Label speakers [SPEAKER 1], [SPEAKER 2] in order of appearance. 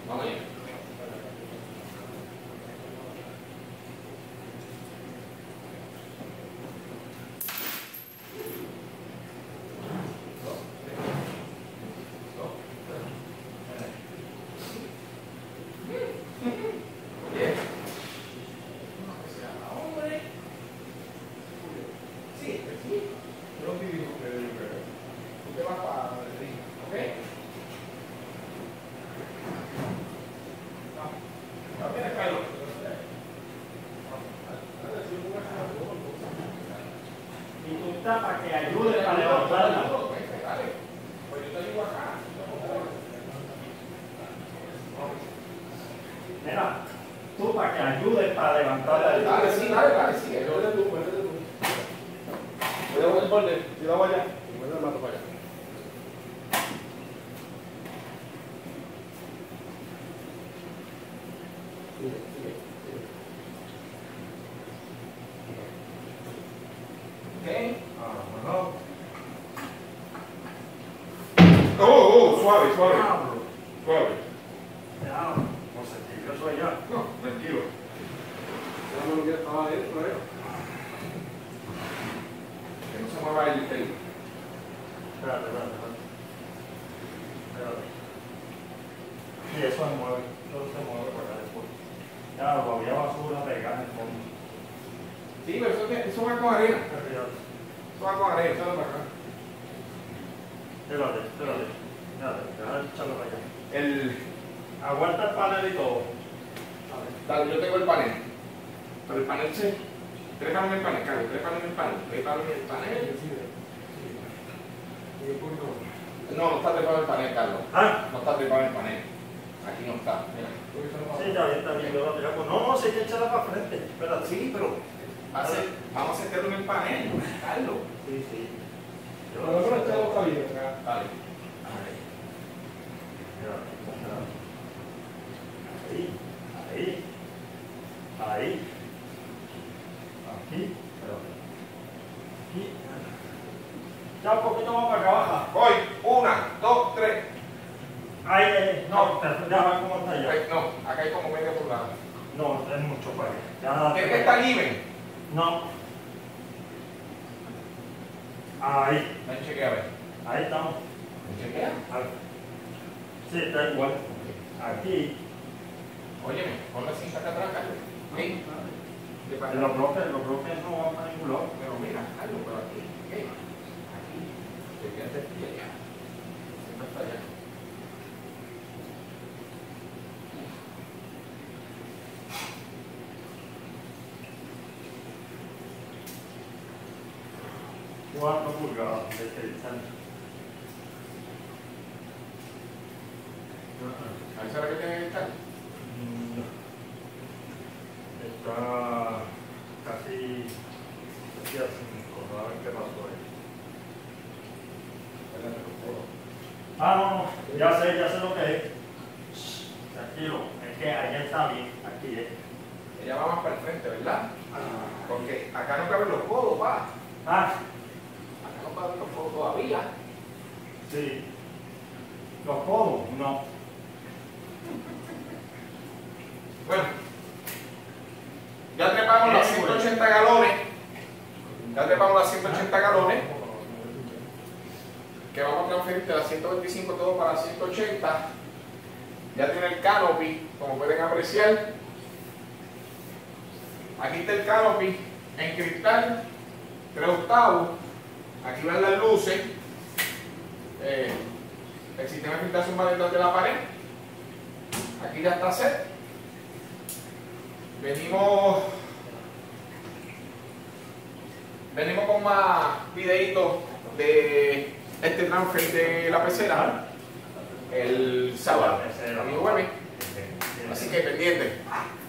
[SPEAKER 1] Vamos allá.
[SPEAKER 2] Para que ayude a levantarla.
[SPEAKER 1] Pues yo te digo acá.
[SPEAKER 2] Mira, tú para que ayude para levantarla.
[SPEAKER 1] Dale, sí, dale, sí. Vuelve tú. Cuidado con el borde, cuidado allá. Vuelve el mato para allá. Suave. Suave.
[SPEAKER 2] Ya, no sé, yo soy yo.
[SPEAKER 1] No, tranquilo. Ya no quiero estar adentro, Que no se mueva el pelo.
[SPEAKER 2] Espérate. Sí, eso se mueve. Todo se mueve por acá después. Ya, había basura pegada en el fondo.
[SPEAKER 1] Sí, pero eso va con arena. Eso va con arena, échalo para acá.
[SPEAKER 2] Espérate. Déjame echarlo para allá. Aguanta el panel y todo.
[SPEAKER 1] Dale, yo tengo el panel. Pero el panel se... Trépalo en el panel, Carlos. Trépalo en el panel. No está trepado en el panel, Carlos.
[SPEAKER 2] ¿Ah?
[SPEAKER 1] No está trepado en el panel. Aquí no está. Mira.
[SPEAKER 2] Sí, está bien. No, sí hay que echarla para frente. Espérate.
[SPEAKER 1] Sí, pero vamos a meterlo en el panel, Carlos.
[SPEAKER 2] Sí.
[SPEAKER 1] Yo lo voy a echar otra vez acá. Dale.
[SPEAKER 2] Ahí. Aquí. Ya un poquito más para acá, baja.
[SPEAKER 1] Voy. 1, 2, 3.
[SPEAKER 2] Ahí, no, ya va como está allá.
[SPEAKER 1] No, acá hay como media pulgada.
[SPEAKER 2] No, es mucho para allá.
[SPEAKER 1] ¿Quieres que está libre?
[SPEAKER 2] No. Ahí.
[SPEAKER 1] Ven, chequea a ver.
[SPEAKER 2] Ahí estamos.
[SPEAKER 1] ¿Chequea?
[SPEAKER 2] Sí, está igual. Aquí.
[SPEAKER 1] Óyeme, pon la cinta acá atrás, Carlos. ¿Sí?
[SPEAKER 2] Los bloques no van para ningún lado.
[SPEAKER 1] Pero mira, Carlos, pero aquí. Aquí. Chequeate aquí allá. Siempre está allá.
[SPEAKER 2] ¿Cuánto pulgadas de cristal?
[SPEAKER 1] ¿Ahí será que tiene que estar?
[SPEAKER 2] Está casi a 5. A ver qué pasó ahí. No. Ya sé lo que es. Tranquilo, es que allá está bien. Aquí es.
[SPEAKER 1] Ella va más para el frente, ¿verdad? Porque acá no caben los codos, va. Acá no caben los codos todavía.
[SPEAKER 2] Sí. Los codos, no.
[SPEAKER 1] Bueno, ya trepamos las 180 galones. Que vamos a transferir de las 125 todo para las 180. Ya tiene el canopy, como pueden apreciar. Aquí está el canopy en cristal 3/8. Aquí van las luces. El sistema de filtración va detrás de la pared. Aquí ya está set. Venimos con más videitos de este transfer de la pecera el sábado y jueves. Así que pendiente.